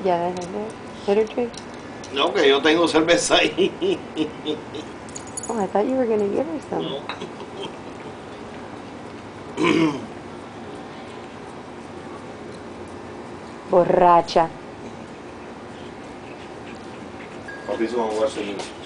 Ya, déjale. Let her drink. No, que yo tengo cerveza ahí. Oh, I thought you were gonna give her some. No. Borracha. Papi, vamos a jugar